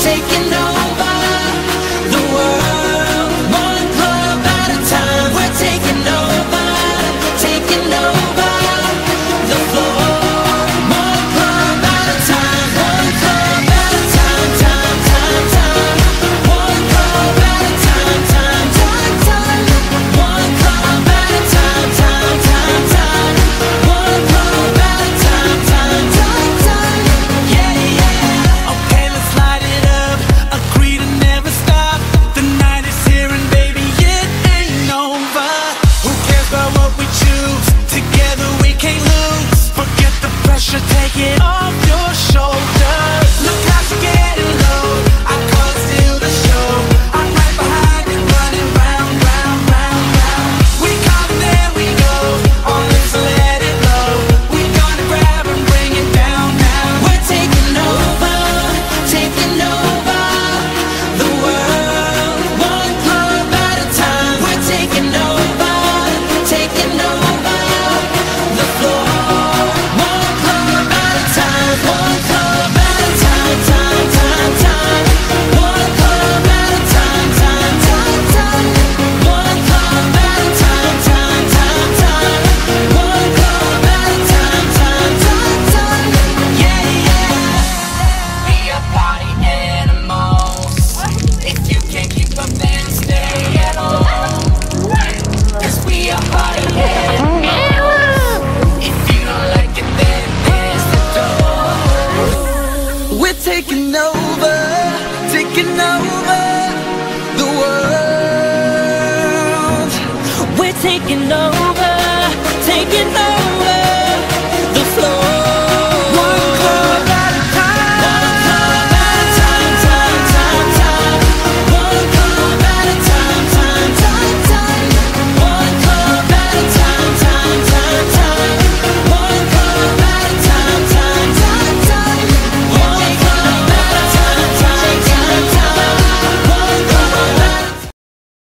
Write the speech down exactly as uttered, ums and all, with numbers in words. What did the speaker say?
taking over the world, one club at a time. We're taking over, taking over the floor, one club at a time, one club at a time, time, time, time, one club at a time, time, time, time, one club at a time, time, time, time, one club at a time, time, time, time, yeah, yeah. Okay, let's light it up, agree to never stop. The night is here and baby, it ain't over. Who cares about what we choose? Together we can't lose. Forget the pressure, take it off your shoulders. Look how you're getting low, I call it steal the show. I'm right behind you, running round, round, round, round. We come, there we go, on this let it blow. We gonna grab and bring it down now. We're taking over, taking over the world, one club at a time. We're taking over, taking over the floor, one club at a time, one club at a time, time, time, time, one club at a time, time, time, time, one club at a time, time, time, time, one club at a time, time, time, time, yeah, yeah. We are party animals. If you can't keep up, then stay at home. 'Cause we are party animals. If you don't like it, then there's the door. We're taking over, taking over the world. We're taking over.